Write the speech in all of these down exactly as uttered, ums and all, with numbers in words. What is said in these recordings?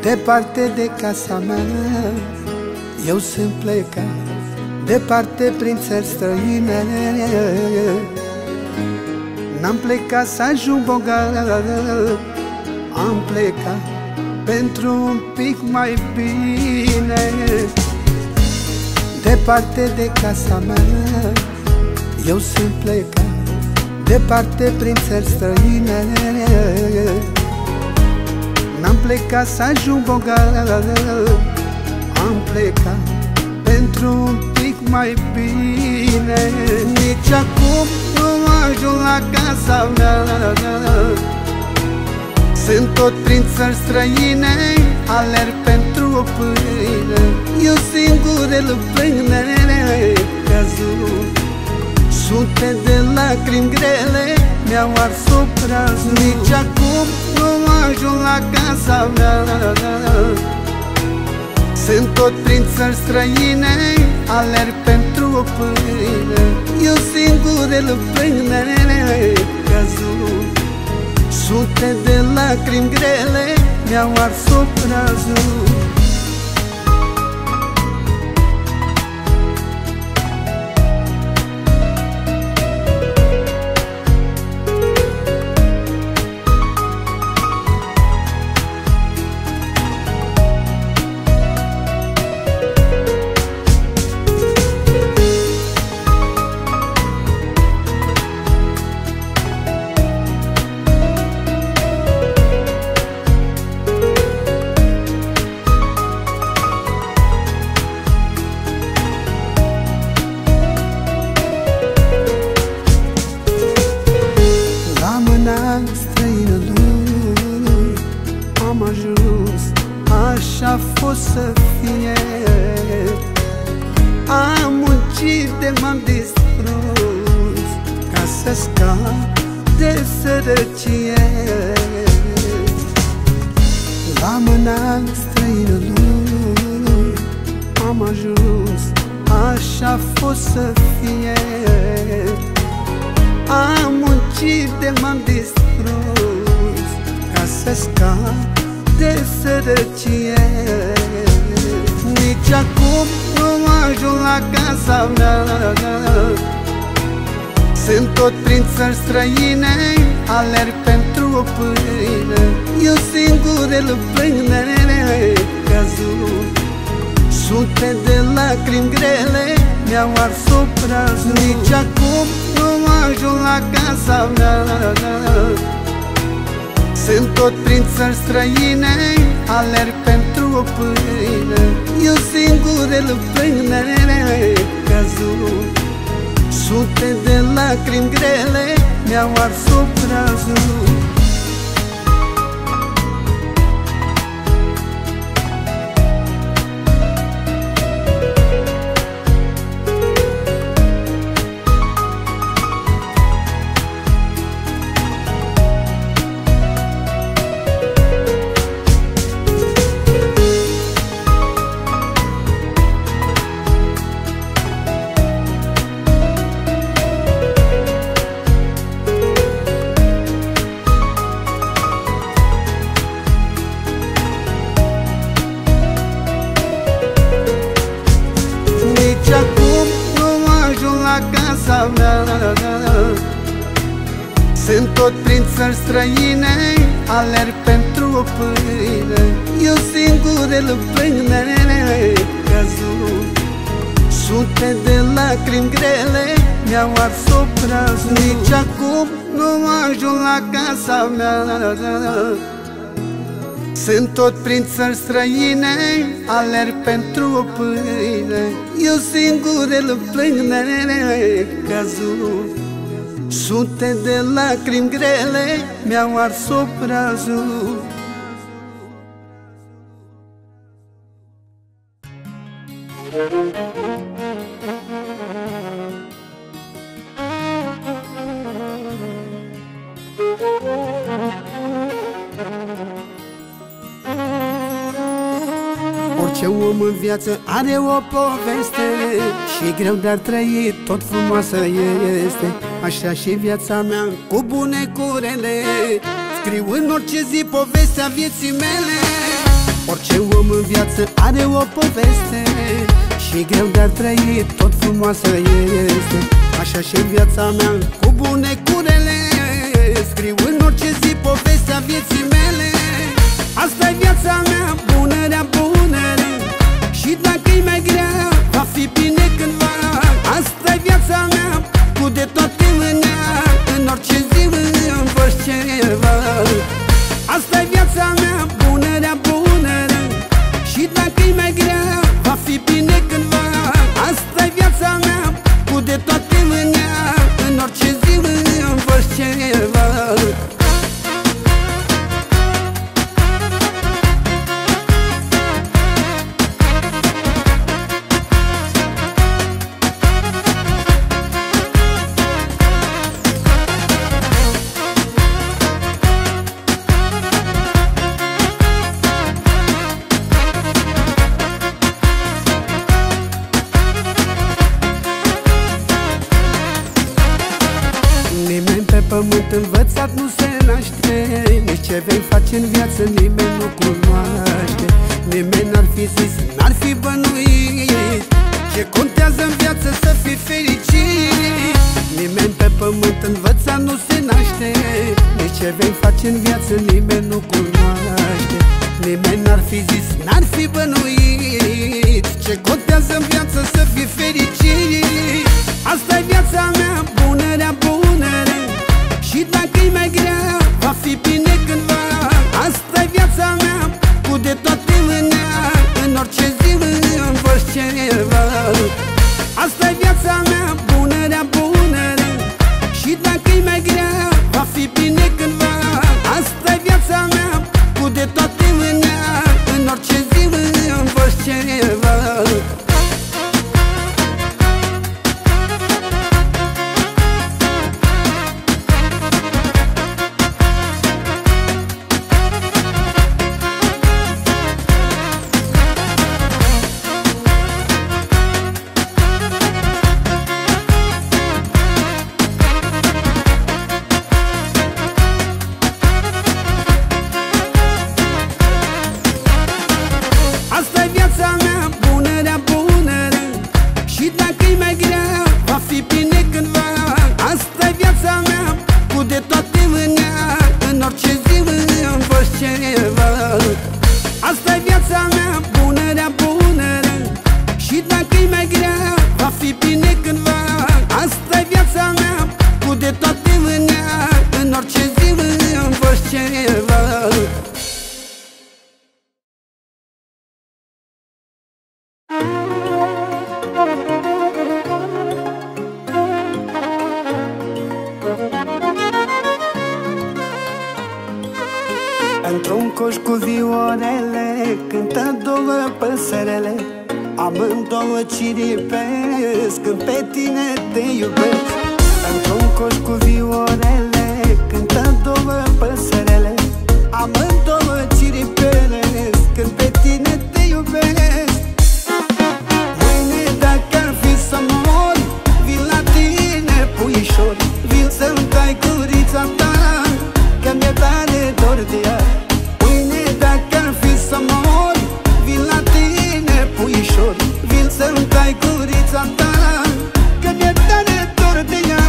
departe de casa mea. Eu sunt plecat departe prin țări străine. N-am plecat să ajung bogat, am plecat pentru un pic mai bine. Departe de casa mea, eu sunt plecat departe prin țări străine. N-am plecat să ajung bogat, am plecat pentru un pic mai bine. Nici acum nu ajung la casa mea, sunt tot prin țări străine, alerg pentru o pâine. Eu singur îl plâng, căzut sute de lacrimi grele mi-au ars obrazul. Nici acum nu ajung la casa mea, sunt tot prin țări străine, alerg pentru o pâine. Eu singur îl plâng, căzut sute de lacrimi grele mi-au ars obrazul. Străinului am ajuns, așa a fost să fie. Am muncit de m-am distrus ca să scap de sărăcie. La mâna străinului am ajuns, așa a fost să fie. Am muncit de m-am distrus ca să scap de sărăcie. Nici acum nu ajung la casa mea, sunt tot prin țări străine, alerg pentru o pâine. Eu singur îl plâng, căzut sute de lacrimi grele mi-au ars obrazul. Nici acum nu ajung la casa mea, sunt tot prin țări străine, alerg pentru o pâine. Eu singur îl plâng, căzut sute de lacrimi grele mi-au ars obrazul. Nici acum nu ajung la casa mea, sunt tot prin țări străine, alerg pentru o pâine. Eu singur îl plâng, căzut sute de lacrimi grele mi-au ars obrazul. Nici acum nu ajung la casa mea, sunt tot prin țări străine, alerg pentru o pâine. Eu singur îl plâng, căzut sute de lacrimi grele mi-au ars obrazul. Orice om în viață are o poveste și greu de-ar trăi, tot frumoasă este. Așa și viața mea, cu bune, cu rele, scriu în orice zi povestea vieții mele. Orice om în viață are o poveste și greu de-a trăit, tot frumoasă este. Așa și viața mea cu bune cu rele, scriu în orice zi povestea vieții mele. Asta-i viața mea, bunărea, bunărea, și dacă-i mai grea, va fi bine cândva. Asta-i viața mea, cu de toate mânea, în orice zi învăț ceva. Asta-i viața mea, bunărea, bunărea, și dacă-i mai grea, va fi bine cândva. Asta-i viața mea, cu de toate mânea, în orice zi învăț ceva. Pământ învățat nu se naște, nici ce vei face în viață nimeni nu cunoaște. Nimeni n-ar fi zis, n-ar fi bănuit, ce contează în viață să fii fericit. Nimeni pe pământ învățat nu se naște, nici ce vei face în viață nimeni nu cunoaște. Nimeni n-ar fi zis, n-ar fi bănuit, ce contează în viață să fii fericit. Asta-i viața mea, bunărea, bunărea, și dacă-i mai grea, va fi bine cândva. Asta-i viața mea, cu de toate mânea, în orice zi învăț ceva. Asta-i viața mea, bunărea, bunărea, și dacă-i mai grea, va fi bine cândva. Asta-i viața mea, cu de toate mânea, în orice zi învăț ceva. Asta-i viața mea, bunărea, bunărea, și dacă-i mai grea, va fi bine cândva. Asta-i viața mea, cu de toate mânea, în orice zi învăț ceva. Asta-i viața mea, bunărea, bunărea, și dacă-i mai grea, va fi bine cândva. Asta-i viața mea, cu de toate mânea, în orice zi învăț ceva. Într-un coș cu viorele cântă două păsărele, amândouă ciripesc când pe tine te iubesc. Într-un coș cu viorele cântă două păsărele, amândouă ciripesc când pe tine te iubesc. Mâine dacă ar fi să mori, vin la tine puișor, vin să-mi tai curița ta, că mi-e tare dor de ea. Mâine dacă ar fi să mori, vin la tine puișor, vin să-mi tai curița ta, că mi-e tare dor de ea.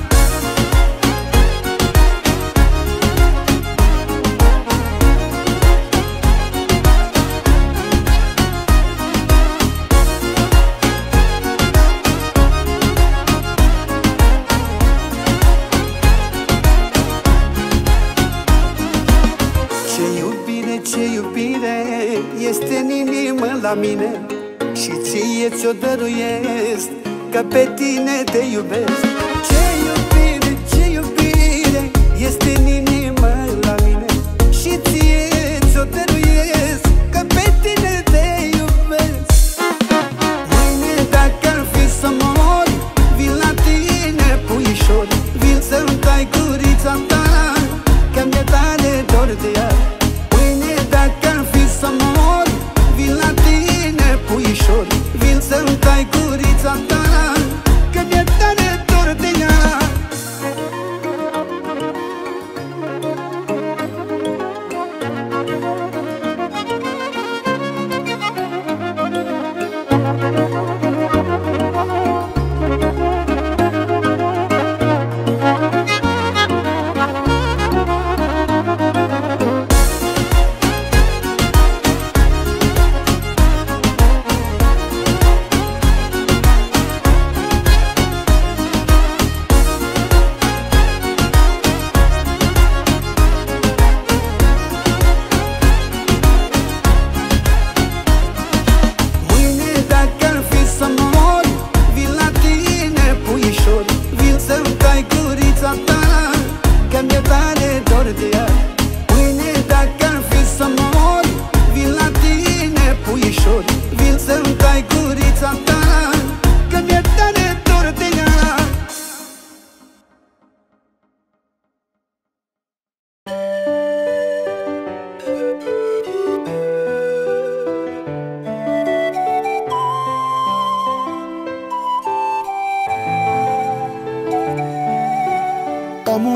Este în inimă la mine și ție ți-o dăruiesc, că pe tine te iubesc. Ce iubire, ce iubire, este în inimă la mine și ție ți-o dăruiesc, că pe tine te iubesc. Mâine dacă ar fi să mori, vin la tine puișor, vin să-mi tai curița ta, că mi-e tare dor de ea. Mâine dacă ar fi să mori, vin la tine puișor, vin să-mi tai curița ta, că mi-e tare dor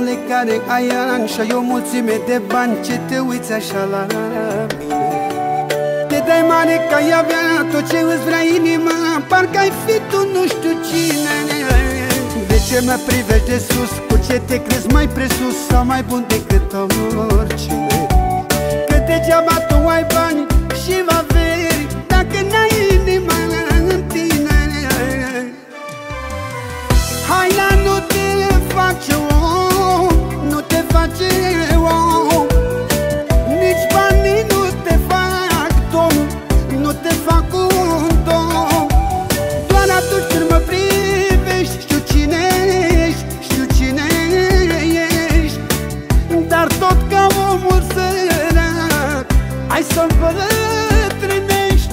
Omule care ai ani și ai o mulțime de bani, ce te uiți așa la mine? Te dai mare că ai avea tot ce îți vrea inima, parcă ai fi tu nu știu cine. De ce mă privești de sus? Cu ce te crezi mai presus sau mai bun decât oricine? Că degeaba tu ai bani și averi dacă n-ai inima în tine. Hai la nu te face om, nu te face om, nici banii nu te fac domn, nu te fac un domn. Doar atunci când mă privești știu cine ești, știu cine ești. Dar tot ca omul sărac hai să-mi bătrânești.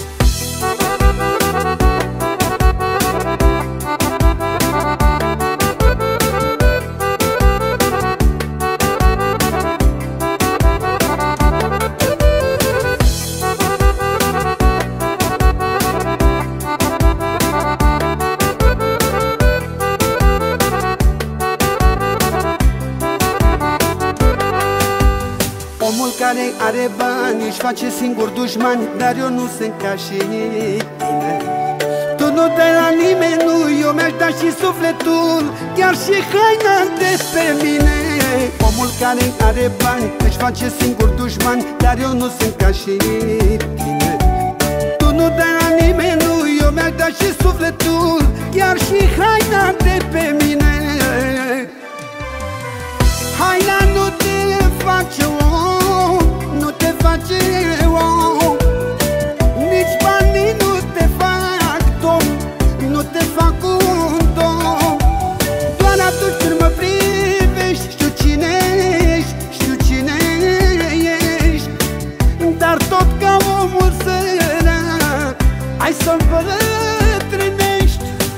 Omul care are bani își face singur dușmani, dar eu nu sunt ca și tine. Tu nu dai la nimeni, nu, eu mi-aș da și sufletul, chiar și haina de pe mine. Omul care are bani își face singur dușmani, dar eu nu sunt ca și tine. Tu nu dai la nimeni, nu, eu mi-aș da și sufletul, chiar și haina de pe mine. Haina nu te face om, nu te face om, nici banii nu te fac domn, nu te fac un domn. Doar atunci când mă privești știu cine ești, știu cine ești. Dar tot ca omul sărac hai să-mi bătrânești.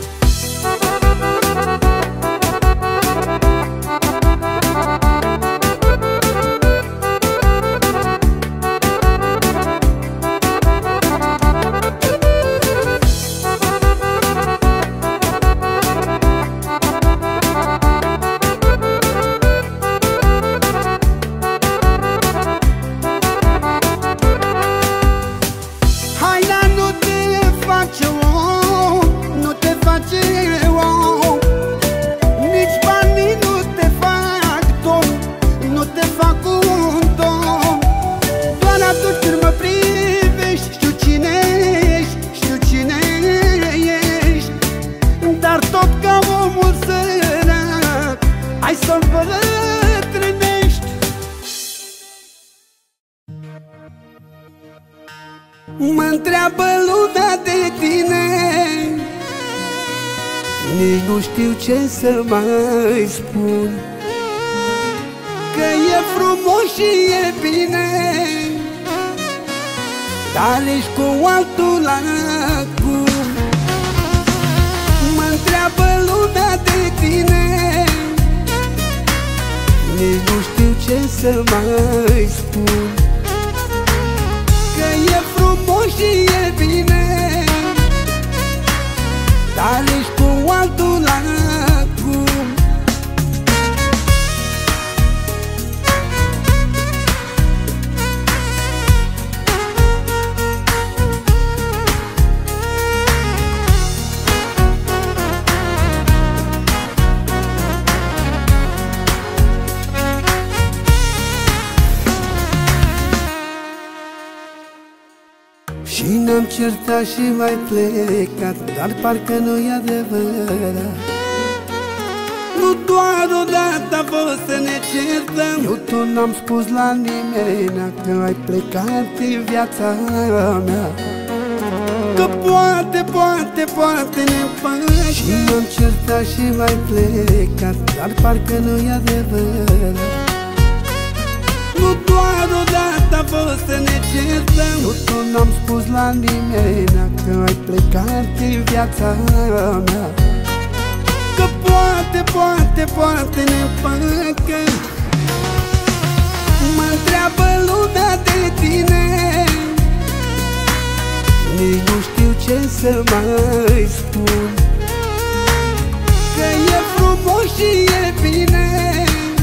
Mă-ntreabă lumea de tine, nici nu știu ce să mai spun. Că e frumos și e bine, dar ești cu altul acum. Mă-ntreabă lumea de tine, nici nu știu ce să mai spun. Că e frumos și e bine, dar ești cu altul acum. Și ne-am certat și mai plecat, dar parcă nu-i adevărat. Nu doar odată a fost să ne certăm, eu tot n-am spus la nimeni că ai plecat din viața mea. Că poate, poate, poate ne împăcăm. Și ne-am certat și mai plecat, dar parcă nu-i adevărat. Nu doar odată a fost să ne certăm, eu tot n-am spus la nimeni că ai plecat din viața mea. Că poate, poate, poate ne împăcăm. Mă-ntreabă lumea de tine, nici nu știu ce să mai spun. Că e frumos și e bine,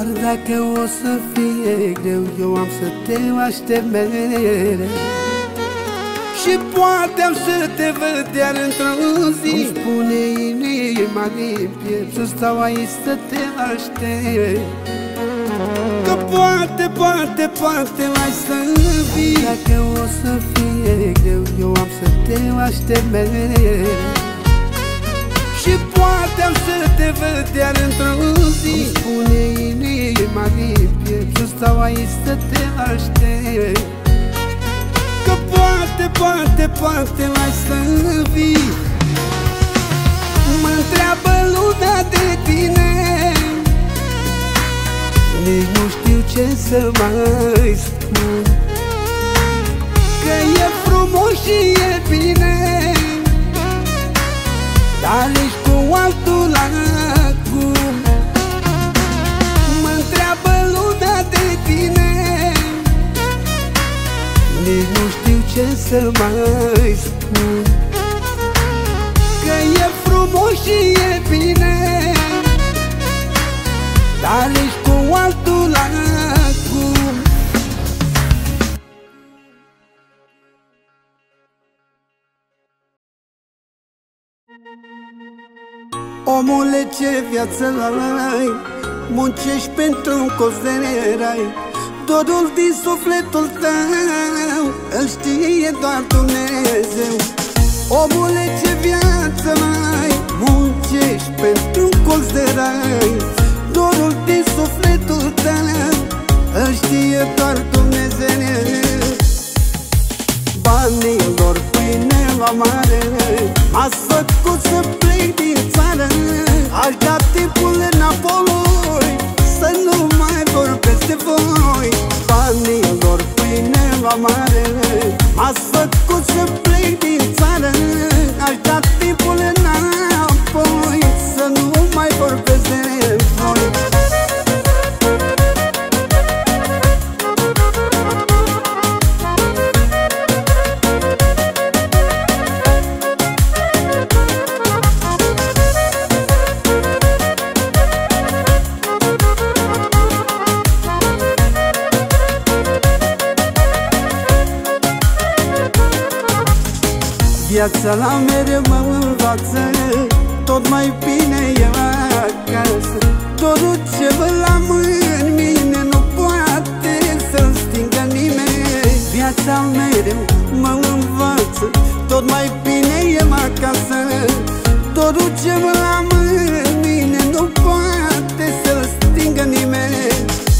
Chiar dacă o să fie greu, eu am să te aștept mereu. Și poate am să te văd iar într-o zi. Cum spune inima din piept, să stau aici să te aștept. Că poate, poate, poate mai să vii. Dacă o să fie greu, eu am să te aștept mereu. Și poate am să te văd iar într-o zi. Cum spune inima din piept, să stau aici să te aștept. Că poate, poate, poate mai să vii. Mă-ntreabă lumea de tine, nici nu știu ce să mai spun. Că e frumos și e bine, dar ești cu altul acum. Mă-ntreabă lumea de tine, nici nu știu ce să mai spun. Că e frumos și e bine, dar ești cu altul acum. Omule, ce viață ai, muncești pentru un colț de rai. Dorul din sufletul tău îl știe doar Dumnezeu. Omule, ce viață ai, muncești pentru un colț de rai. Dorul din sufletul tău îl știe doar Dumnezeu. Banilor pâine la mare m-ați făcut să plec din țară. Aș da timpul înapoi, să nu mai vorbesc de voi. Banilor pâine la mare m-ați făcut să plec din țară. Aș da timpul înapoi, să nu mai vorbesc de voi. Viața la mereu mă învață, tot mai bine e acasă. Dorul ce văd la mâini mine nu poate să-l stingă nimeni. Viața mereu mă învață, tot mai bine e acasă. Dorul ce văd la mâini mine nu poate să-l stingă nimeni.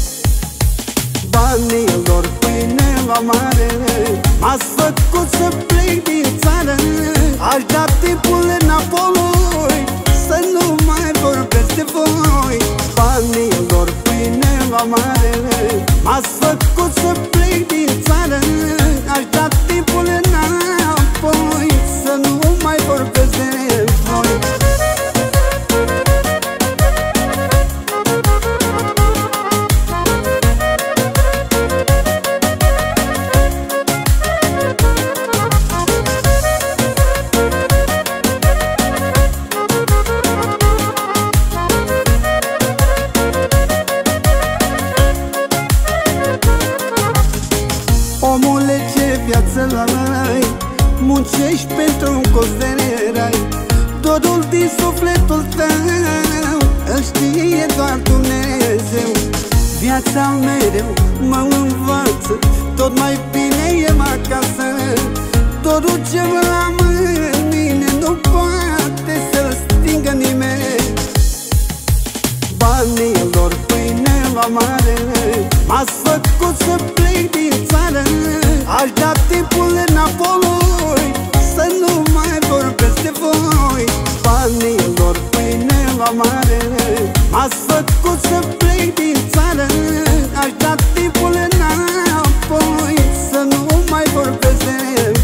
Banilor pâine la mare m-ați făcut să plec din țară. Aș da timpul înapoi, să nu mai vorbesc de voi. Banilor pâine la mare m-ați făcut să plec din țară. Aș da timpul înapoi, să nu mai vorbesc de voi. Omule, ce viață ai, muncești pentru un colț de rai. Dorul din sufletul tău îl știe doar Dumnezeu. Viața mereu mă învață, tot mai bine e acasă. Dorul ce văd la mâini mine nu poate să-l stingă nimeni. Banilor pâine la mare m-ați făcut să plec din țară. Aș da timpul înapoi, să nu mai vorbesc de voi. Banilor pâine la mare m-ați făcut să plec din țară. Aș da timpul înapoi, să nu mai vorbesc de voi.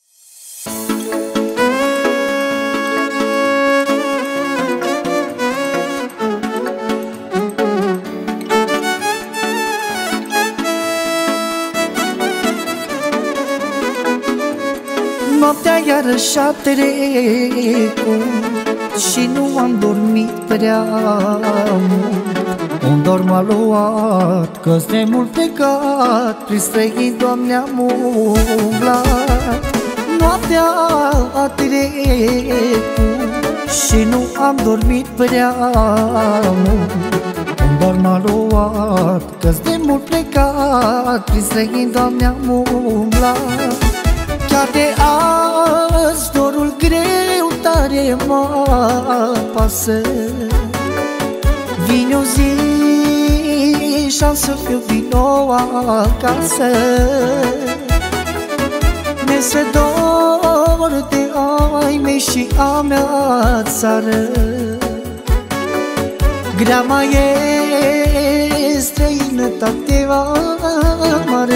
Noaptea iarăși a trecut și nu am dormit prea mult. Unde dor m-a luat, că-s de mult plecat, prin străini, Doamne, am umblat. Noaptea a trecut și nu am dormit prea mult. Dor m-a luat, că-s de mult plecat, prin străini, Doamne, am umblat. Chiar de azi dorul greu tare mă apasă. Vine o zi și-am să fiu din nou acasă. Mi-e dor de ai mei și a mea țară. Grea mai e străinătatea mare.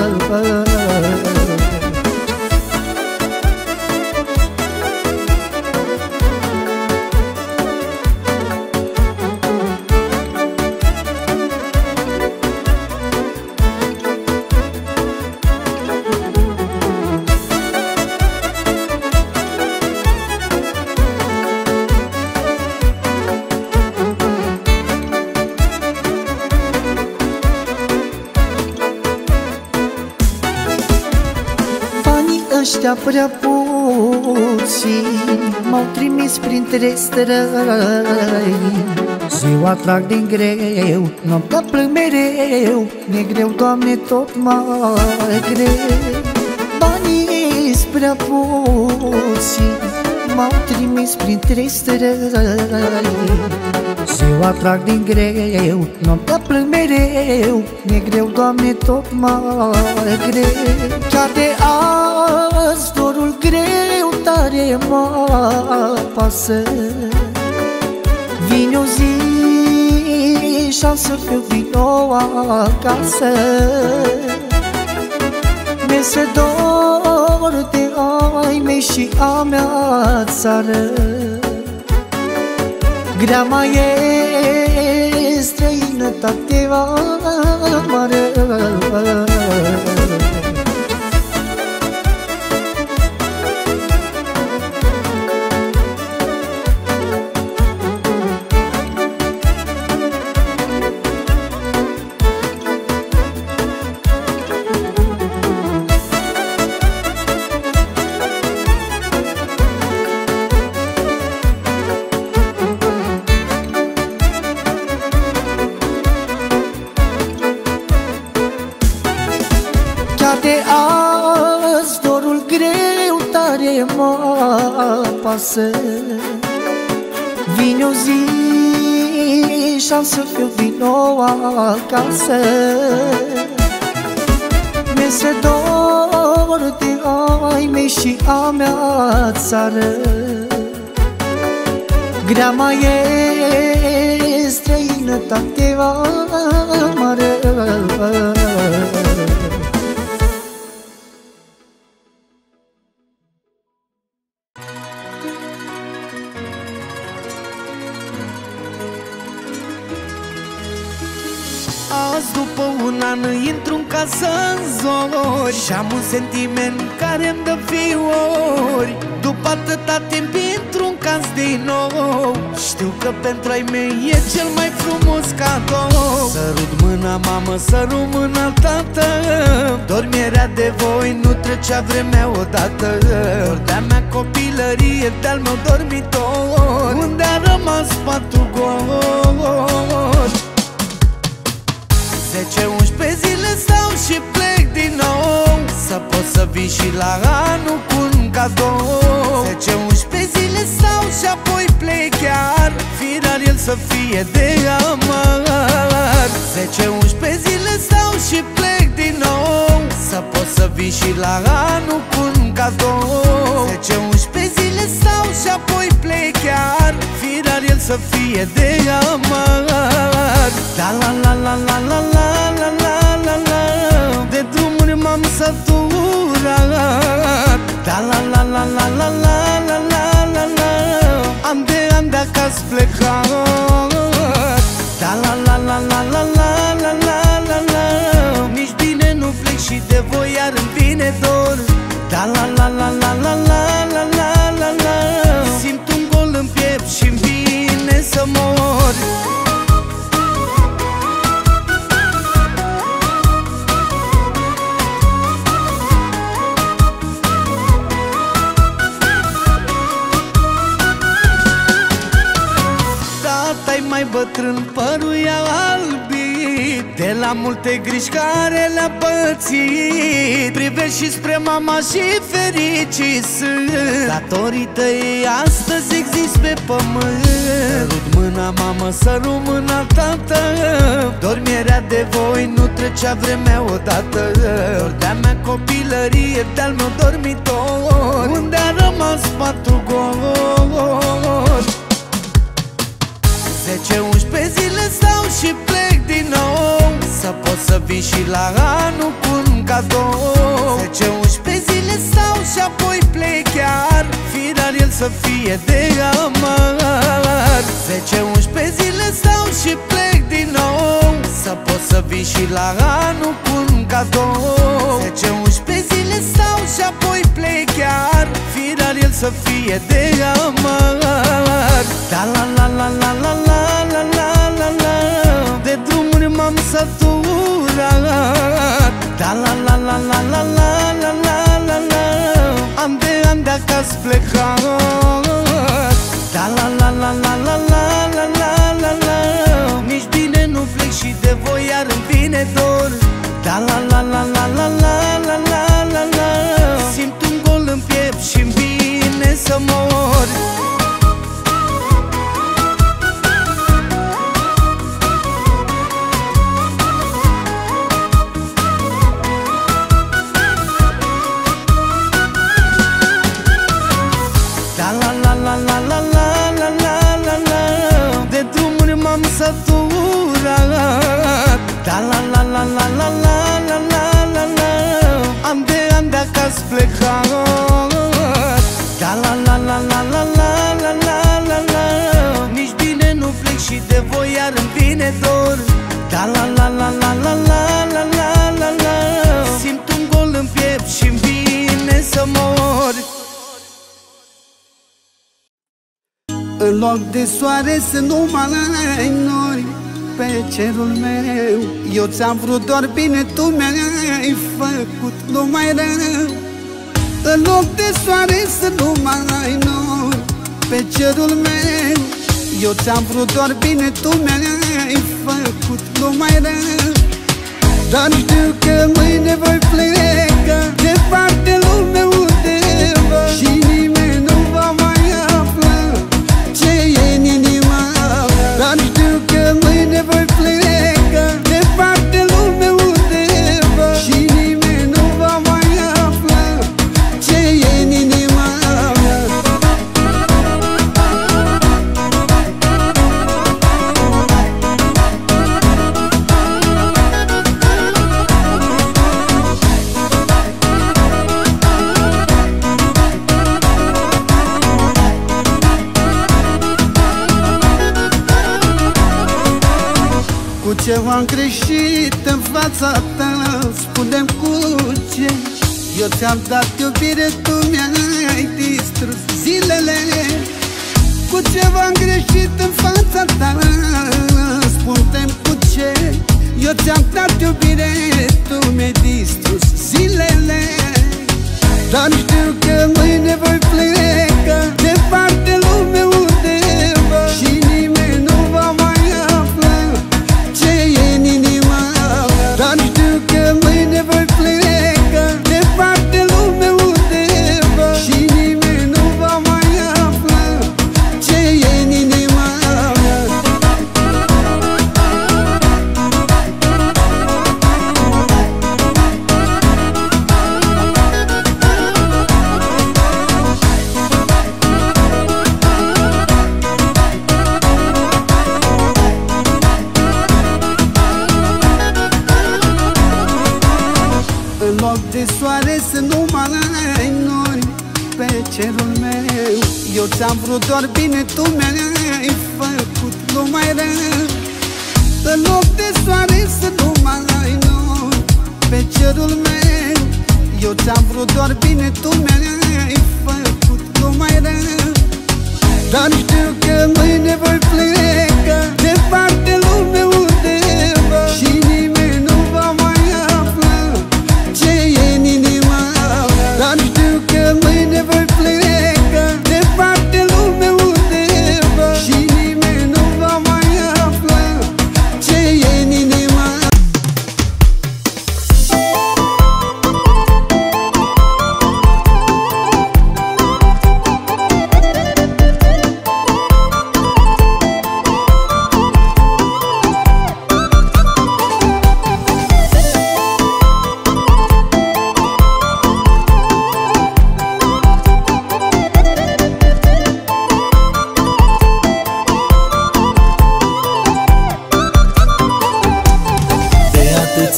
Ăștia prea puțini m-au trimis printre străini. Ziua trag din greu, noaptea plâng mereu, mi-e greu, Doamne, tot mai greu. Banii-s prea puțini m-au trimis printre străini. Ziua trag din greu, noaptea plâng mereu, mi-e greu, Doamne, tot mai greu. Chiar de azi dorul greu tare mă apasă. Vine o zi și-am să fiu din nou acasă. Mi-e dor de ai mei și a mea țară. Grea mai e străinătatea mare. De azi dorul greu tare mă apasă. Vine o zi și-am să fiu din nou acasă. Mi-e dor de ai mei și a mea țară. Grea mai e străinătatea mare. Azi după un an intru în casă în zori și am un sentiment care-mi dă fiori. După atâta timp intru în cas din nou, știu că pentru ai mei e cel mai frumos cadou. Sărut mâna mamă, sărut mâna tată, dormirea de voi nu trecea vremea odată. Dor de-a mea copilărie, de-al meu dormitor, unde a rămas patul gol. Zece, unsprezece zile stau și plec din nou, să pot să vin și la anul cu un cadou. Zece, unsprezece zile stau și apoi plec chiar, firar el să fie de amar. Zece, unsprezece zile stau și plec din nou, să pot să vin și la anul cu un cadou. Zece, unsprezece zile stau și apoi plec chiar, firar el să fie de amar. Da la la la la la la la la la la, de drumuri m-am săturat. Da la la la la la la la la la la, am de ani de acasă plecat. Da la la la la la la la la la la, nici bine nu plec și de voi iar îmi vine dor. Da la la la la la la la la la la, simt un gol în piept și-mi vine să mor. bătrân, părul i-a albit de la multe griji care le-a pățit. Privești și spre mama și fericit sunt, datorită ei astăzi exist pe pământ. Sărut mâna mamă, sărut mâna tată, dormirea de voi nu trecea vremea odată. Dor de-a mea copilărie, de-al meu dormitor, unde a rămas patul gol. Zece, unsprezece zile stau și plec din nou, să pot să vin și la anul cu un cadou. Zece, unsprezece zile stau și apoi plec chiar, firar el să fie de amar. Zece, unsprezece zile stau și plec din nou, să pot să vin și la anul cu un cadou. Zece, unsprezece zile stau și apoi plec chiar, firar el să fie de amar. Da la la la la la la la la la la, de drumuri m-am săturat. Da la la la la la la la la la la, an de an de acasă plecat. Da la la la la la la la la la la, nici bine nu plec și de voi iar îmi vine dor. Da la la la la la la la la la la, simt un gol în piept și-mi vine să mor. Da la la la la la la la la la la, de drumuri m-am săturat. Da la la la la la la la la la la, an de an de acasă plecat. Da la la la la la la la la la la, nici bine nu plec și de voi iar îmi vine dor. Da la la la la la la la la la la, simt un gol în piept și-mi vine să mor. În loc de soare să nu mai nori pe cerul meu. Eu ți-am vrut doar bine, tu mi-ai făcut numai rău. În loc de soare să nu mai nori pe cerul meu. Eu ți-am vrut doar bine, tu mi-ai făcut numai rău. Dar știu că mâine voi pleca departe lume undeva și nimeni nu va mai afla ce e în inima mea. Dar știu că mâine voi pleca departe lume undeva și nimeni nu va mai afla ce e în inima mea. Cu ce v-am greșit în fața ta, spune-mi cu ce. Eu ți-am dat iubire, tu mi-ai distrus zilele. Cu ce v-am greșit în fața ta, spune-mi cu ce. Eu ți-am dat iubire, tu mi-ai distrus zilele. Dar știu că mâine voi pleca departe lume undeva și nimeni nu va mai afla ce e în inima mea. Dar știu că mâine voi pleca departe lume undeva și nimeni nu va mai afla ce e în inima mea. În loc de soare să nu mai nori pe cerul meu. Eu ți-am vrut doar bine, tu mi-ai făcut numai rău. În loc de soare să nu mai nori pe cerul meu. Eu ți-am vrut doar bine, tu mi-ai făcut numai rău. Dar știu că mâine voi pleca departe lume undeva și nimeni nu va mai afla ce e în inima mea. Dar știu că mâine voi pleca departe lume undeva și nimeni nu va mai afla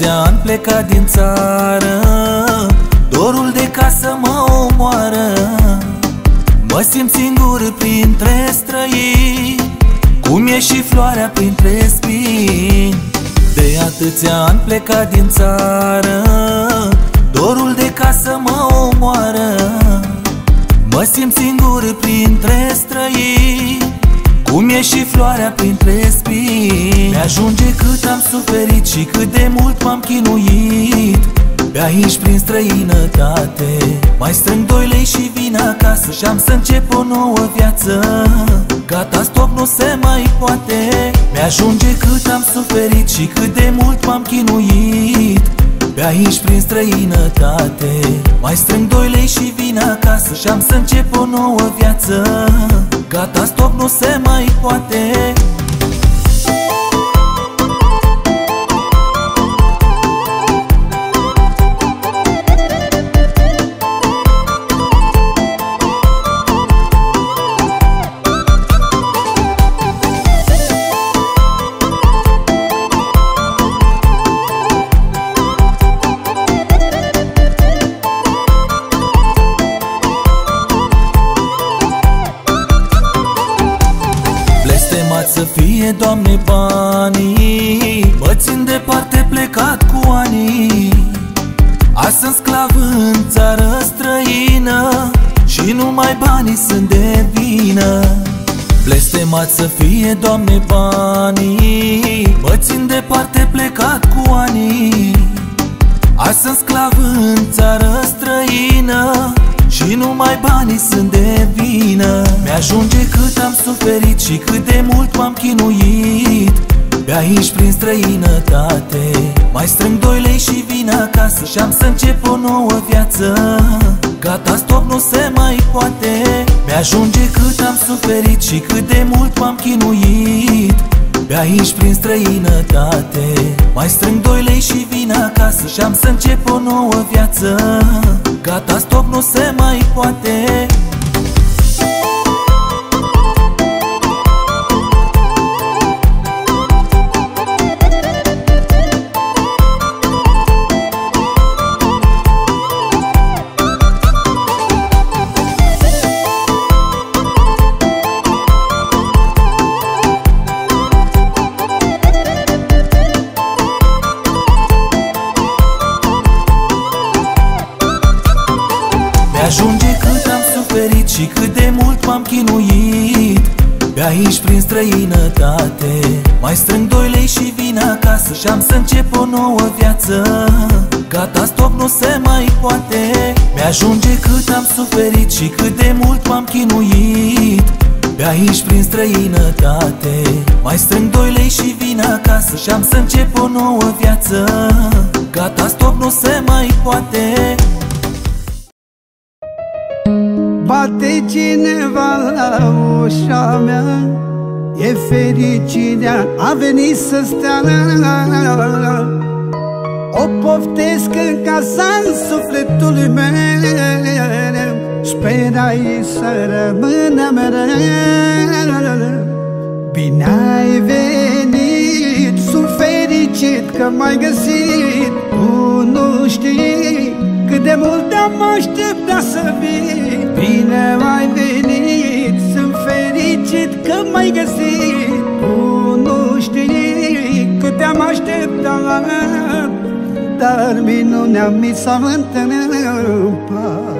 atâția ani plecat din țară, dorul de casă mă omoară. Mă simt singur printre străini, cum e și floarea printre spini. De atâția ani plecat din țară, dorul de casă mă omoară. Mă simt singur printre străini, cum e și floarea printre spini. Mi-ajunge cât am suferit și cât de mult m-am chinuit pe aici prin străinătate. Mai strâng doi lei și vin acasă și am să încep o nouă viață. Gata, stop, nu se mai poate. Mi-ajunge cât am suferit și cât de mult m-am chinuit pe aici prin străinătate. Mai strâng doi lei și vin acasă și am să încep o nouă viață. Gata, stop, nu se mai poate. Să fie, Doamne, banii, mă țin departe plecat cu anii. Azi sunt sclav în țară străină și numai banii sunt de vină. Blestemat să fie, Doamne, banii, mă țin departe plecat cu anii. Azi sunt sclav în țară străină și numai banii sunt de vină. Mi-ajunge cât am suferit și cât de mult m-am chinuit pe aici prin străinătate. Mai strâng doi lei și vin acasă și am să încep o nouă viață. Gata, stop, nu se mai poate. Mi-ajunge cât am suferit și cât de mult m-am chinuit pe aici prin străinătate. Mai strâng doi lei și vin acasă și am să încep o nouă viață. Gata, stop, nu se mai poate. Mi-ajunge cât am suferit și cât de mult m-am chinuit pe aici prin străinătate. Mai strâng doi lei și vin acasă și am să încep o nouă viață. Gata, stop, nu se mai poate. Mi-ajunge cât am suferit și cât de mult m-am chinuit pe aici prin străinătate. Mai strâng doi lei și vin acasă și am să încep o nouă viață. Gata, stop, nu se mai poate. Bate cineva la ușa mea, e fericirea, a venit să stea. O poftesc în casa în sufletului meu, sperai să rămână mereu. Bine ai venit, sunt fericit că m-ai găsit. Tu nu știi cât de mult te-am așteptat să vii. Bine ai venit, sunt fericit că m-ai găsit. Tu nu știi cât te-am așteptat, dar minunea mi s-a întâmplat.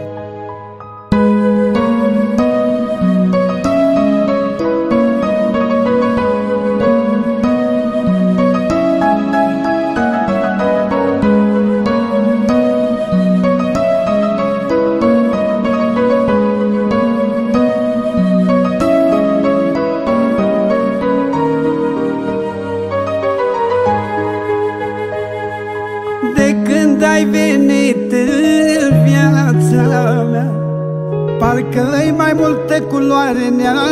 Ai venit în viața mea, parcă-i mai multă culoare în ea.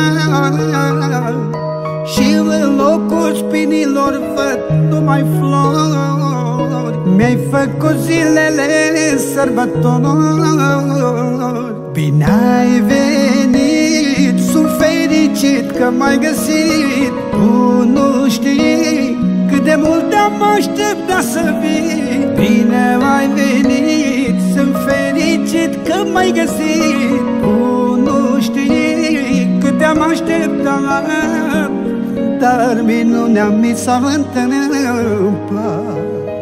Și în locul spinilor văd numai flori. Mi-ai făcut zilele sărbători. Bine ai venit, sunt fericit că m-ai găsit. Tu nu știi cât de mult mult am așteptat să vii. Bine ai venit, sunt fericit că m-ai găsit. Tu nu știi cât te-am așteptat, dar minunea mi s-a întâmplat.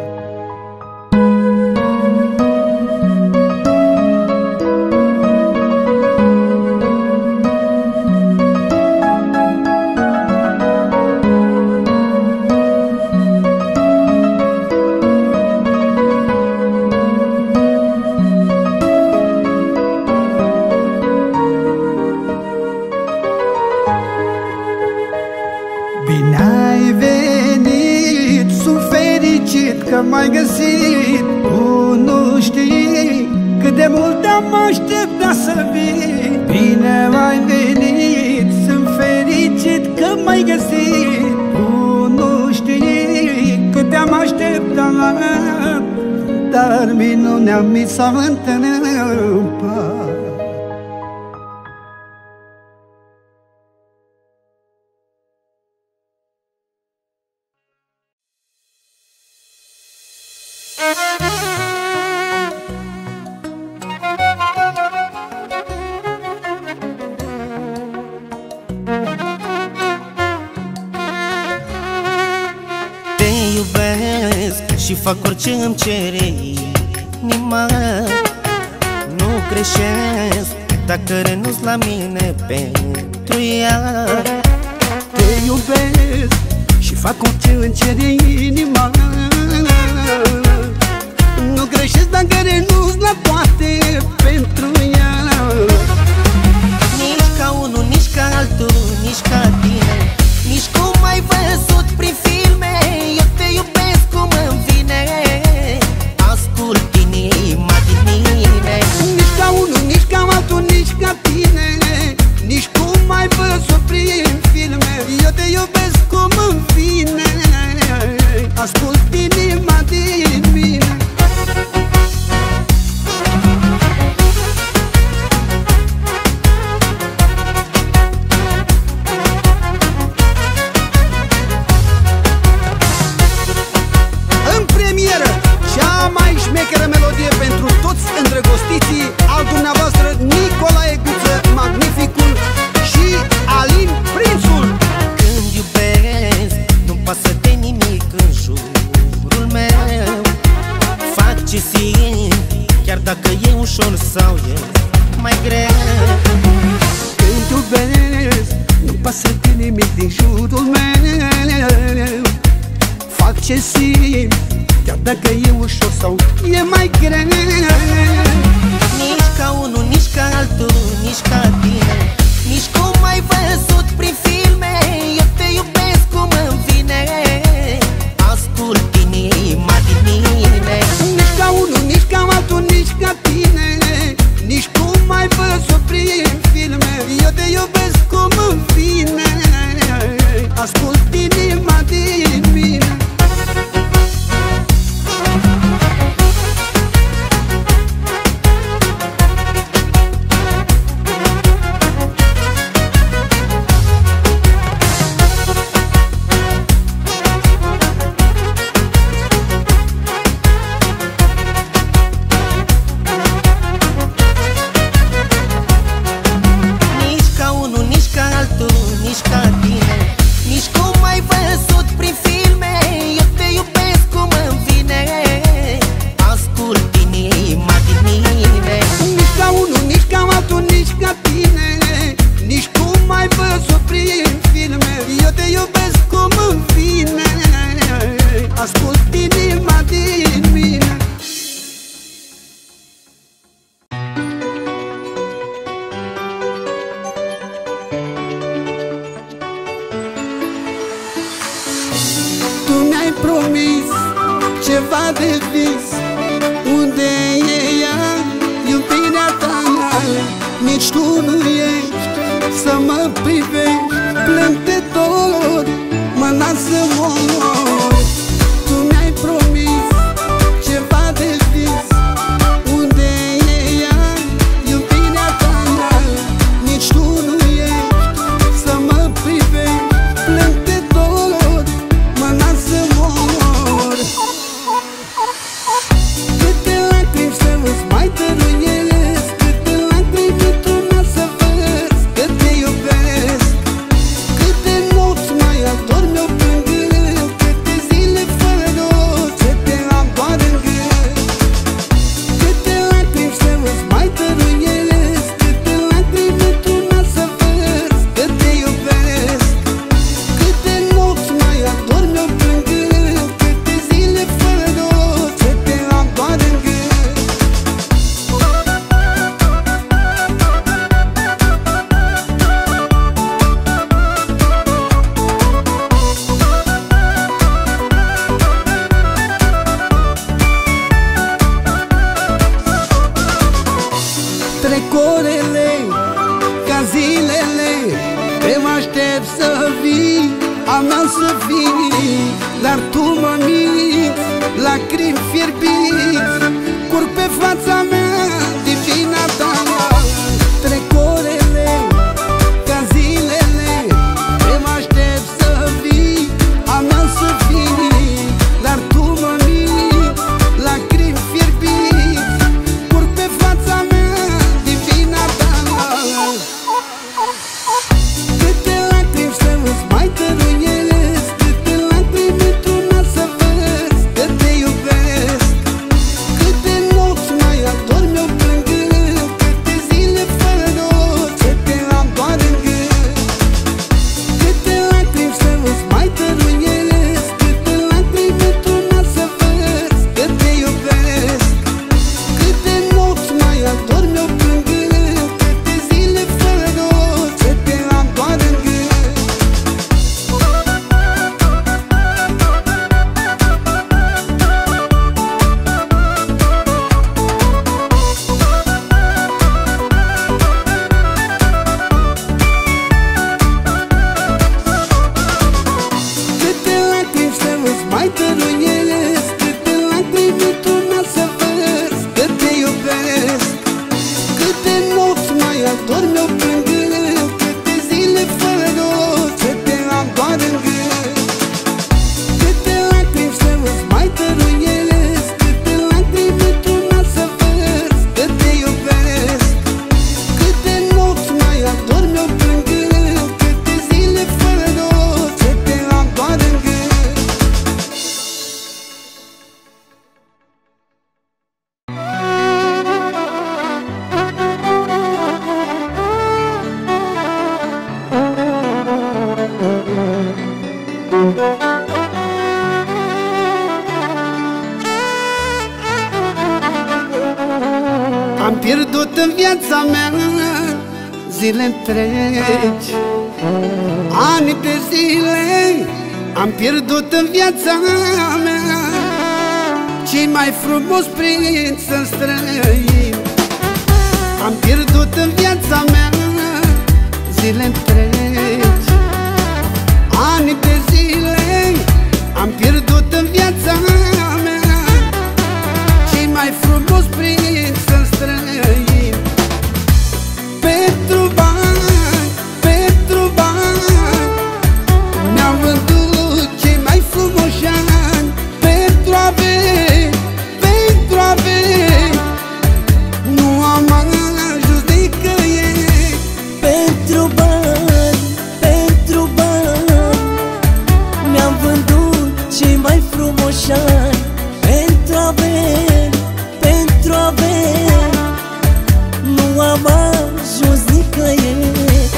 Că m-ai găsit. Tu nu știi cât de mult am așteptat să vii. Bine ai venit, sunt fericit că m-ai găsit. Tu nu știi cât te-am așteptat, dar minunea mi s-a întâmplat. Și fac orice îmi cere inima. Nu greșesc dacă renunț la mine pentru ea. Te iubesc și fac orice îmi cere inima. Nu greșesc dacă renunț la toate pentru ea. Nici ca unul, nici ca altul, nici ca tine, nici cum ai văzut prin filme. Eu te iubesc cum îmi vine, ascult inima din mine. Nici ca unul, nici ca altul, nici ca tine, nici cum ai văzut prin filme. Eu te iubesc cum îmi vine, ascult inima din mine. Melodie pentru toți îndrăgostiții al dumneavoastră Nicolae Guță, magnificul, și Alin Prințul. Când iubesc, nu-mi pasă de nimic în jurul meu. Fac ce simt, chiar dacă e ușor sau e mai greu. Când iubesc, nu-mi pasă de nimic din jurul meu. Fac ce simt, chiar dacă e ușor sau e mai greu. Nici ca unul, nici ca altul, nici ca tine, nici cum ai văzut prin filme. Eu te iubesc cum îmi vine, ascult inima din mine. Nici ca unul, nici ca altul, nici ca tine, nici cum ai văzut prin filme. Eu te iubesc cum îmi vine, ascult inima din mine. promis ceva de vis. Unde e ea, iubirea ta? Nici tu nu ești să mă privești. Plâng de dor, mă las să mor. Tu mi-ai promis ceva de vis. Unde e ea, iubirea ta? Nici tu nu ești să mă privești. Plâng de dor, mă las să mor. dar tu mă minți. Lacrimi fierbiți curg pe fața mea, divina ta. Trec orele ca zilele, te mă aștept să vii, a mea să fii, dar tu mă minți. Lacrimi fierbiți curg pe fața mea, divina ta. Câte lacrimi să îți mai tăruiesc, câte lacrimi într-una să vezi că te iubesc. Câte nopți mai adorm eu plângând, câte zile fără noroc ce te am doar în gând. Câte lacrimi să îți mai tăruiesc, câte lacrimi într-una să vezi că te iubesc. Câte nopți mai adorm eu plângând, câte zile fără noroc ce te am doar în gând. Câte lacrimi să îți mai tăruiesc, câte lacrimi într-una să vezi că te iubesc. Câte nopți mai adorm eu plângând, câte zile fără noroc ce te am doar în gând. Câte lacrimi să îți mai tăruiesc, câte lacrimi într-una să vezi că te iubesc. Câte nopți mai adorm eu plângând, câte zile fără noroc ce te am doar în gând. Am pierdut în viața mea zile întregi, ani de zile. Am pierdut în viața mea cei mai frumos prinț în străin. Am pierdut în viața mea zile întregi, ani de zile. Am pierdut în viața mea cei mai frumos prinț în străin. Pentru bani, pentru bani mi-au vândut cei mai frumoși ani. Pentru averi, pentru averi nu am ajuns nicăieri. Pentru bani, pentru bani mi-am vândut cei mai frumoși ani. Pentru averi, pentru averi nu am ajuns nicăieri.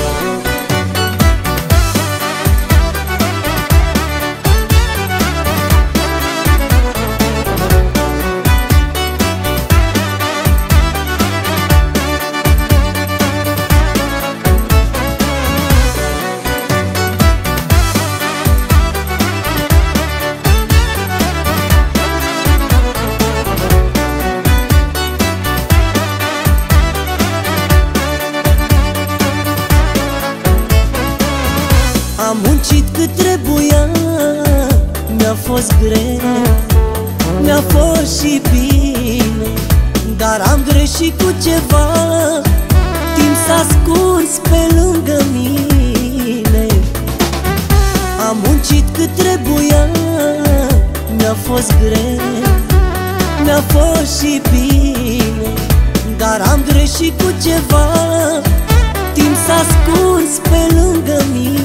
Am muncit cât trebuia, mi-a fost greu, mi-a fost și bine, dar am greșit cu ceva, timp s-a scurs pe lângă mine. Am muncit cât trebuia, mi-a fost greu, mi-a fost și bine, dar am greșit cu ceva, timp s-a scurs pe lângă mine.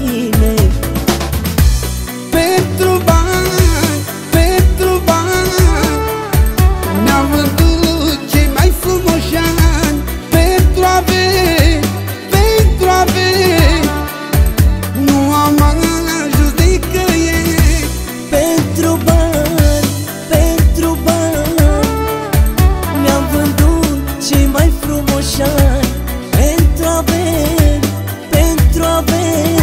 Pentru bani, pentru bani mi-au vândut cei mai frumoși ani. Pentru averi, pentru averi nu am ajuns nicăieri. Pentru bani, pentru bani mi-am vândut cei mai frumoși ani. Pentru averi, pentru averi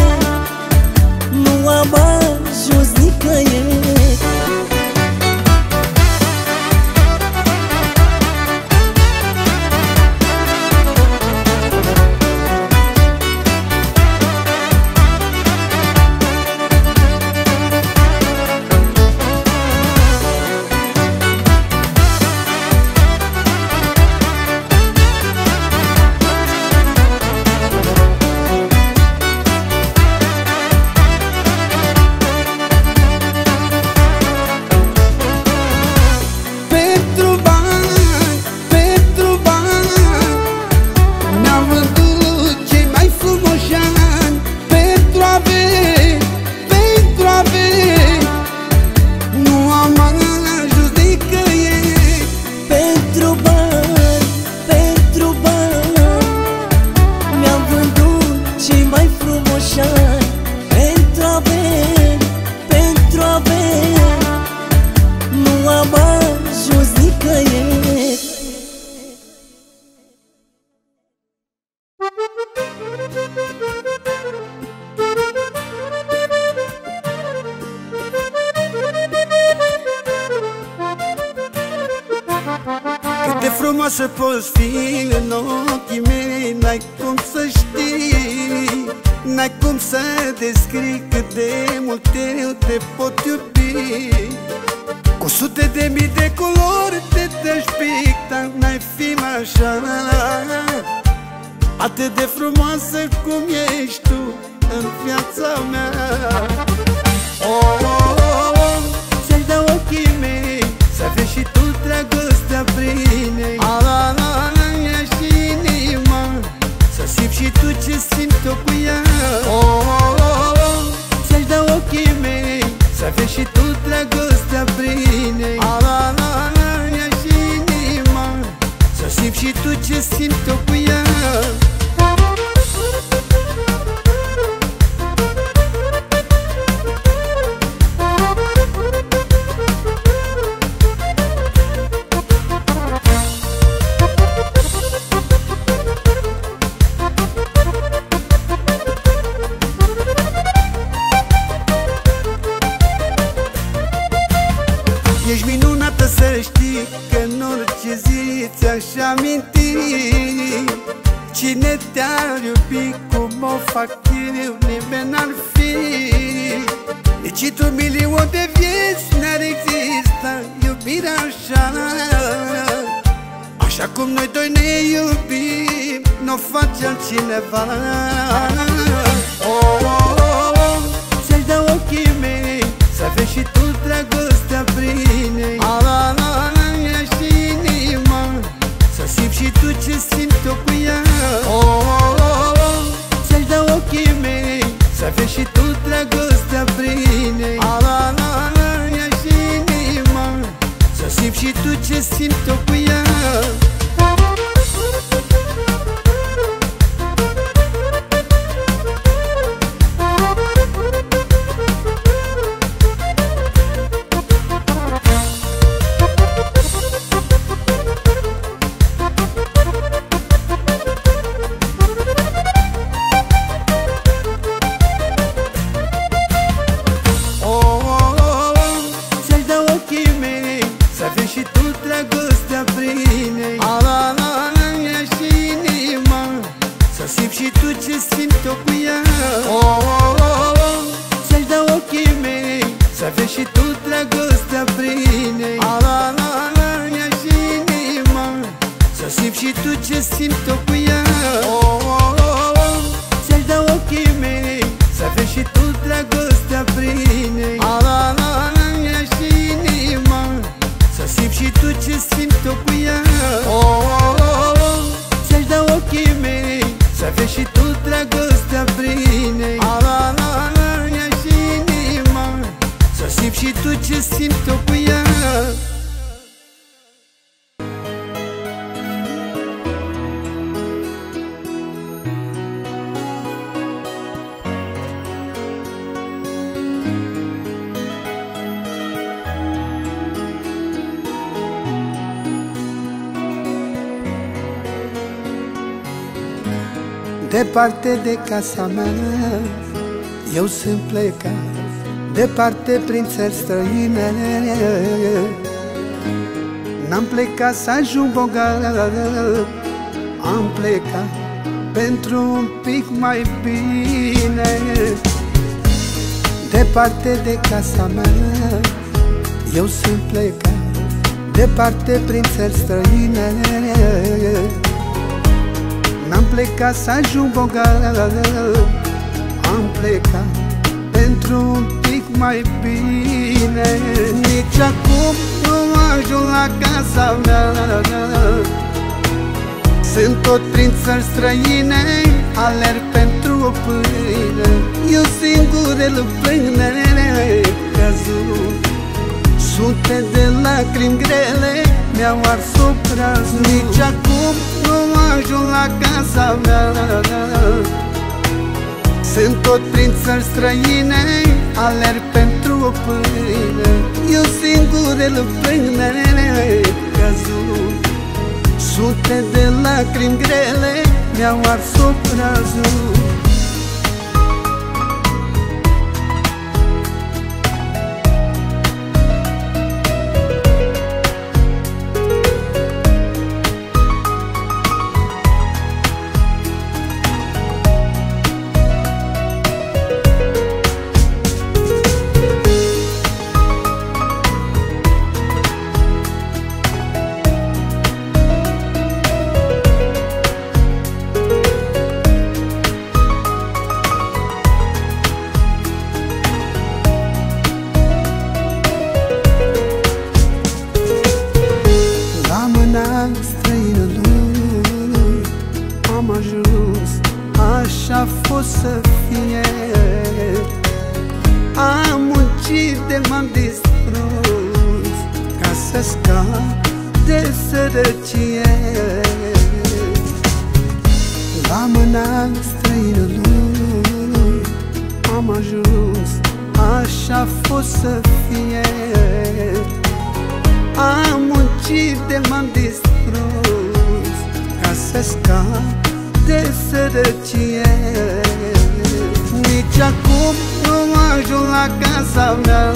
frumoasă poți fi în ochii mei, n-ai cum să știi, n-ai cum să descrii cât de mult eu te pot iubi. Cu sute de mii de culori te despicta, dar n-ai fi așa, atât de frumoasă cum ești tu în viața mea. Oh, oh, oh, oh, ți-aș da ochii mei, să vezi și tu dragostea prin ei. Ala, la, la, ia și inima, să simți și tu ce simt eu cu ea. Oh, oh, oh, oh, ți-aș da ochii mei, să vezi și tu dragostea prin ei. Ala, la, la, ia și inima, să simți și tu ce simt eu cu ea. Ești minunată, să știi că în orice zi ți-aș aminti cine te-ar iubi cum o fac eu, nimeni n-ar fi. Nici într-un milion de vieți n-ar exista iubirea așa, așa cum noi doi ne iubim, n-o face altcineva. Oh, oh, oh, oh, ți-aș da ochii mei, să vezi și tu dragostea prin ei. Ala, la, la, ia și inima, să simți și tu ce simt eu cu ea. Oh, oh, oh, oh, ți-aș da ochii mei, să vezi și tu dragostea prin ei. Ala, la, la, ia și inima, să simți și tu ce simt eu cu ea. Departe de casa mea, eu sunt plecat, departe prin țări străine. N-am plecat să ajung bogat, am plecat pentru un pic mai bine. Departe de casa mea, eu sunt plecat, departe prin țări străine. N-am plecat să ajung bogat, am plecat pentru un pic mai bine. Nici acum nu ajung la casa mea, sunt tot prin țări străine, alerg pentru o pâine. Eu singur îl plâng, căzut, sute de lacrimi grele mi-au ars obrazul. Nici acum nu ajung la casa mea, sunt tot prin țări străine, alerg pentru o pâine. Eu singur îl plâng, căzut, sute de lacrimi grele mi-au ars obrazul. de m-am distrus ca să scap de sărăcie. La mâna străinului am ajuns, așa-a fost să fie. Am muncit de m-am distrus ca să scap de sărăcie. Nici acum nu ajung la casa mea,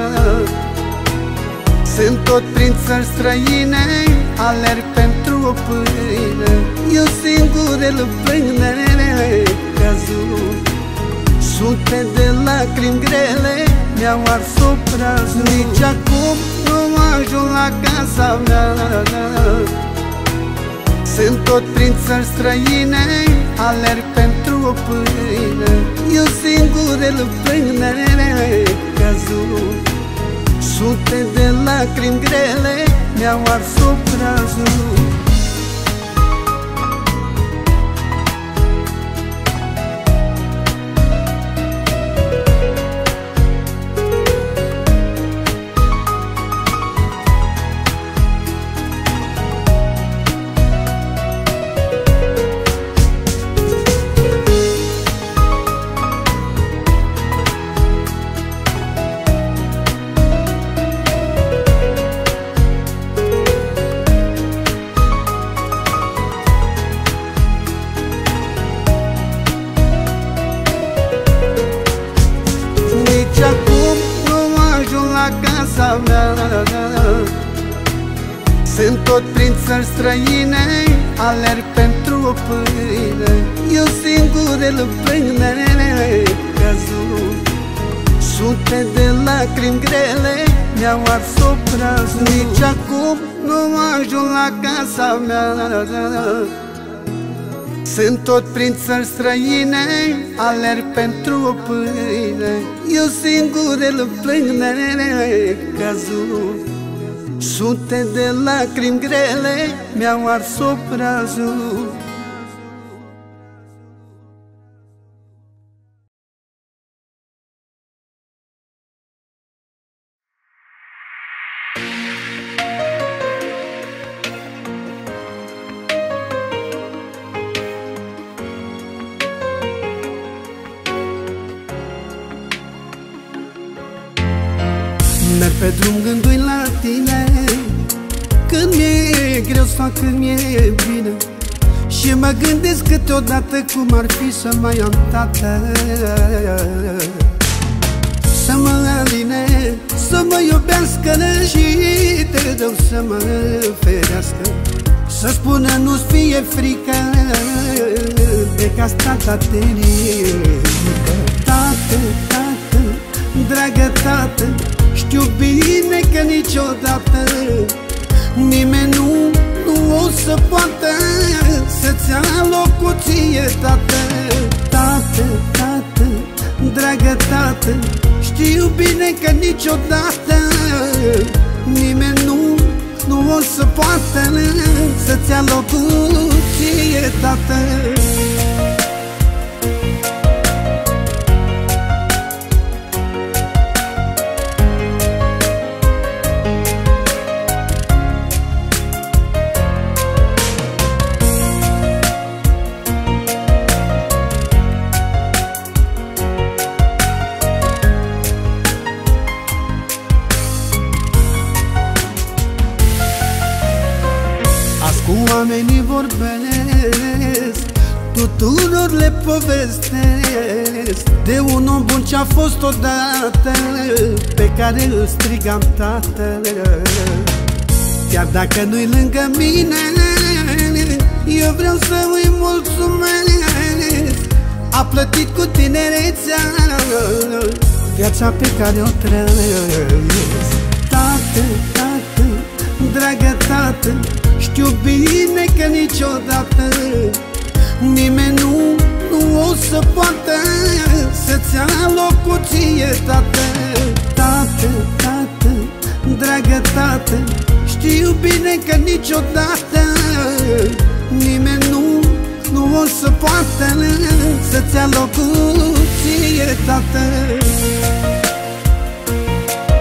sunt tot prin țări străine, alerg pentru o pâine. Eu singur îl plâng cazul, sute de lacrimi grele mi-au ars obrazul. Nici acum nu ajung la casa mea, sunt tot prin țări străine, alerg pentru o pâine. Eu singur îl plâng cazul, sute de lacrimi grele mi-au ars obrazul. Nici acum nu ajung la casa mea, sunt tot prin țări străine, alerg pentru o pâine. Eu singur îl plâng cazul, sute de lacrimi grele mi-au ars obrazul. Nici acum nu ajung la casa mea, sunt tot prin țări străine, alerg pentru o pâine. Eu singur îl plâng cazul, sute de lacrimi grele mi-au ars obrazul. Merg pe drum gându-i la tine, când mi-e greu sau când mi-e bine, și mă gândesc câteodată cum ar fi să mai am tată, să mă aline, să mă iubească și te dau să mă ferească, să spună nu-ți fie frică, e ca tata te ridică. Tată, tată, dragă tată, știu bine că niciodată nimeni nu, nu o să poată să-ți ia locul ție, tată. Tată, tată, dragă tată, știu bine că niciodată nimeni nu, nu o să poată să-ți ia locul ție, tată. Cu oamenii vorbesc, tuturor le povestesc de un om bun ce-a fost odată, pe care îl strigam tată. Chiar dacă nu-i lângă mine, eu vreau să îi mulțumesc. A plătit cu tinerețea viața pe care o trăiesc. Tată, tată, dragă tată, știu bine că niciodată nimeni nu, nu o să poată să-ți ia locul ție, tată. Tată, tată, dragă tată, știu bine că niciodată nimeni nu, nu o să poată să-ți ia locul ție, tată.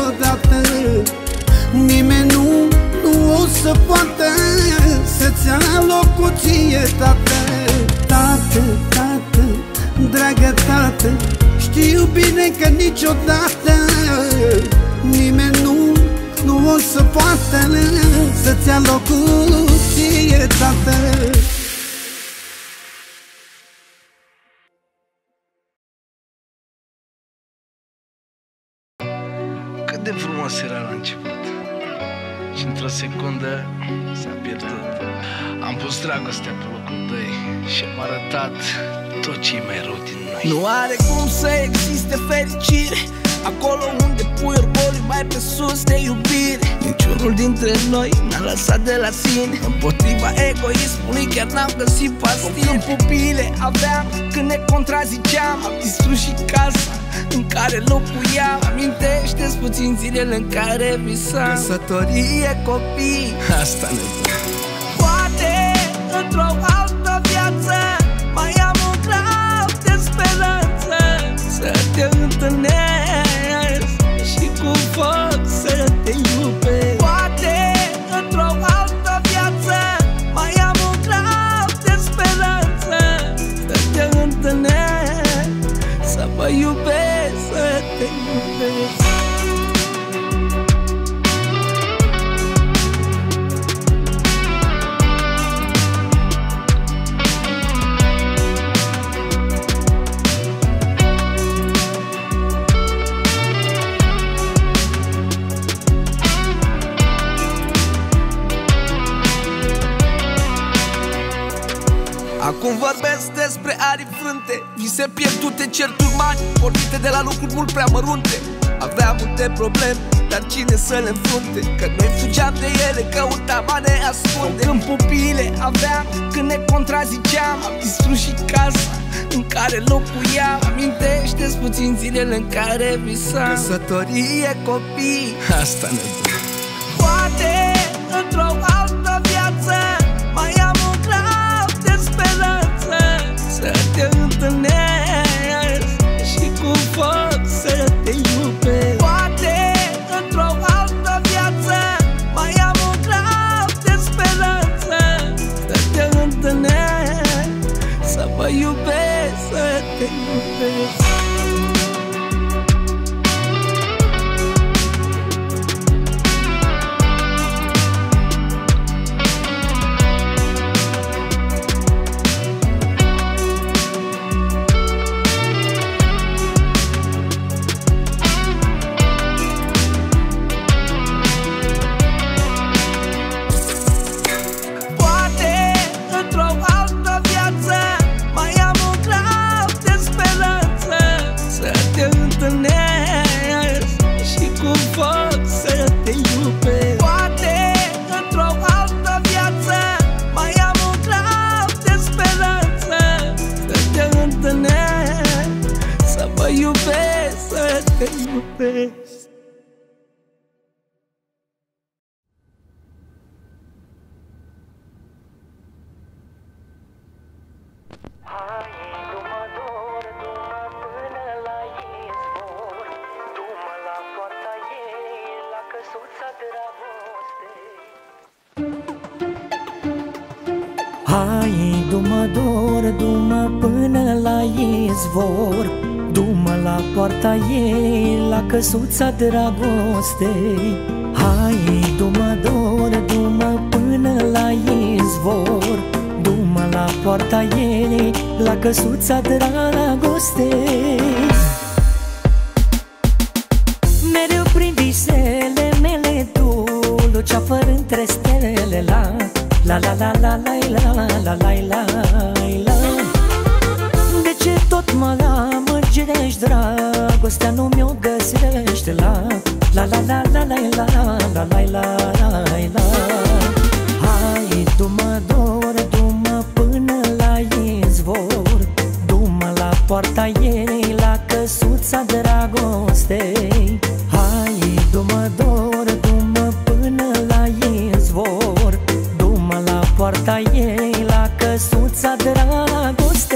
niciodată. Nimeni nu, nu o să poată să-ți ia locul ție, tată. Tată, tată, dragă tată, știu bine că niciodată nimeni nu, nu o să poată să-ți ia locul ție, tată. Cât de frumos era la început și într-o secundă s-a pierdut. Am pus dragostea pe locul doi și am arătat tot ce e mai rău din noi. Nu are cum să existe fericire acolo unde pui orgoliu mai pe sus de iubire. Niciunul dintre noi n-a lăsat de la sine, împotriva egoismului chiar n-am găsit pastile. În pupile aveam când ne contraziceam, am distrus și casa în care locuiam. Amintește-ți puțin zilele în care visam căsătorie, copii. Asta ne dă. Poate într-o altă viață mai am un clau de speranță să te întâlnesc și cu foc să te iubesc. Poate într-o altă viață mai am un clau de speranță să te întâlnesc, să mă iubesc, să te iubesc. Acum vorbesc despre arii frânte, vise pierdute, certuri mari pornite de la lucruri mult prea mărunte. Aveam multe probleme, dar cine să le înfrunte? Că noi fugeam de ele, căutam a ne ascunde. Când pupile aveam, când ne contraziceam, am distrus și casa în care locuiam. Amintește-ți puțin zilele în care visam căsătorie, copii. Asta ne dă. Poate într-o altă viață mai am un clau de speranță să te întâlnesc și cu foc să te iubesc. Poate într-o altă viață mai am un clau de speranță să te întâlnesc, să mă iubesc, să te iubesc. Hai, du-mă dor, du-mă până la izvor, du-mă la poarta ei, la căsuța dragostei. Hai, du-mă dor, du-mă până la izvor, du-mă la poarta ei, la căsuța dragostei. Mereu prin visele mele tu luceafăr între stele, la la la la la la la la la la la. De ce tot mă amăgești, dragostea nu mi-o găsește, la la la la la la la la la la la. Hai, du-mă dor, du-mă până la izvor, du-mă la poarta ei, la căsuța dragostei. Hai, du-mă dor, du-mă până la izvor, du-mă la poarta ei, la căsuța dragostei.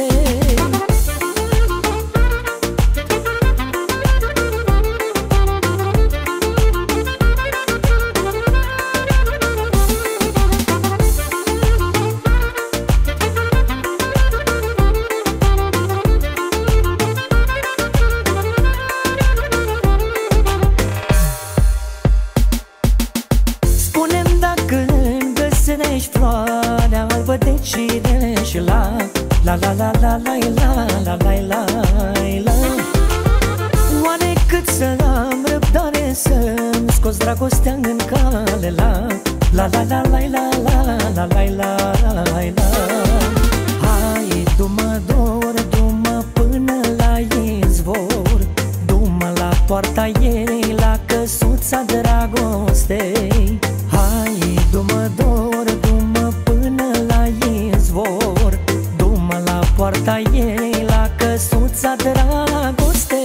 Spune-mi dacă îmi găsești floarea albă de cireș. La la la la la la la la la la la. Oare cât să am răbdare să-mi scoți dragostea în cale. La la la la la la la la la la la. Hai, du-mă dor, du-mă până la izvor, du-mă la poarta ei, la căsuța dragostei. Hai, du-mă dor, du-mă până la izvor, du-mă la poarta ei, la căsuța dragostei.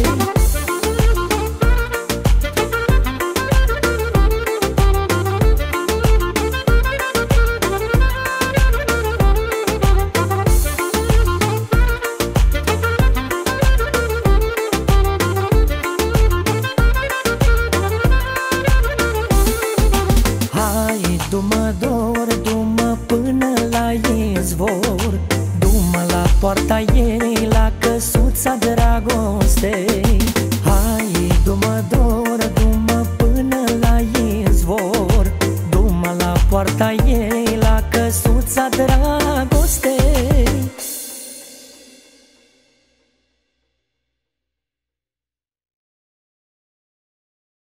Du-mă dor, du-mă până la izvor, du-mă la poarta ei, la căsuța dragostei.